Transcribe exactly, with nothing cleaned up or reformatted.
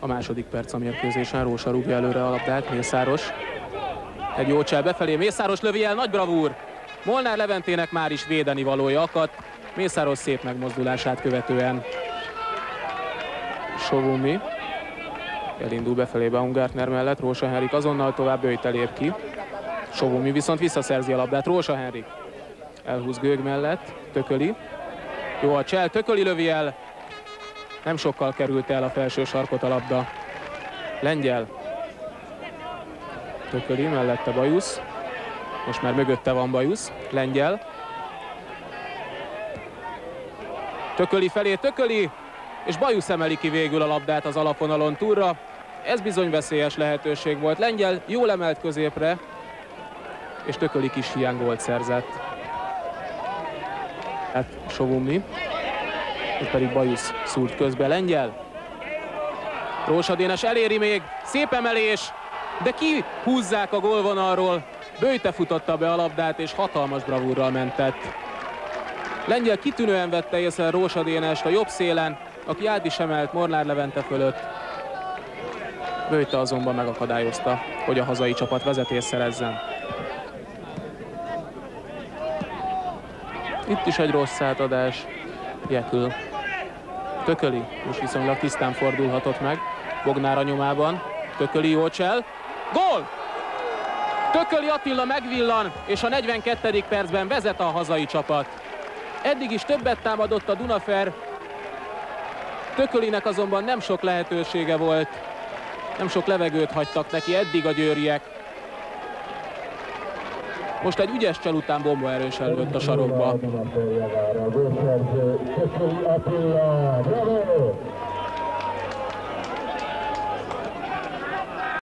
második perc a mérkőzésen. Rósa rúgja előre a labdát, Mészáros. Egy jó csel befelé, Mészáros lövi el, nagy bravúr. Molnár Leventének már is védeni valója akadt. Mészáros szép megmozdulását követően. Sovumi elindul befelé Baumgartner mellett, Rósa Henrik azonnal tovább, Böjte lép ki. Sovumi viszont visszaszerzi a labdát, Rósa Henrik elhúz Gőg mellett, Tököli. Jó a csel, Tököli lövi el. Nem sokkal került el a felső sarkot a labda. Lengyel. Tököli, mellette Bajusz. Most már mögötte van Bajusz. Lengyel. Tököli felé, Tököli, és Bajusz emeli ki végül a labdát az alapvonalon túlra. Ez bizony veszélyes lehetőség volt. Lengyel jól emelt középre, és Tököli kis hiány gólt szerzett. Hát Sovumi, és pedig Bajusz szúrt közbe. Lengyel. Rósa Dénes eléri még, szép emelés, de ki húzzák a gólvonalról. Böjte futotta be a labdát, és hatalmas bravúrral mentett. Lengyel kitűnően vette észre Rósa Dénest a jobb szélen, aki át is emelt Molnár Levente fölött. Böjte azonban megakadályozta, hogy a hazai csapat vezetést szerezzen. Itt is egy rossz átadás. Jekül. Tököli most viszonylag tisztán fordulhatott meg. Bognár a nyomában. Tököli jó csel. Gól! Tököli Attila megvillan, és a negyvenkettedik percben vezet a hazai csapat. Eddig is többet támadott a Dunafer. Tökölinek azonban nem sok lehetősége volt. Nem sok levegőt hagytak neki eddig a győriek. Most egy ügyes csel után bomba erősen lőtt a sarokba.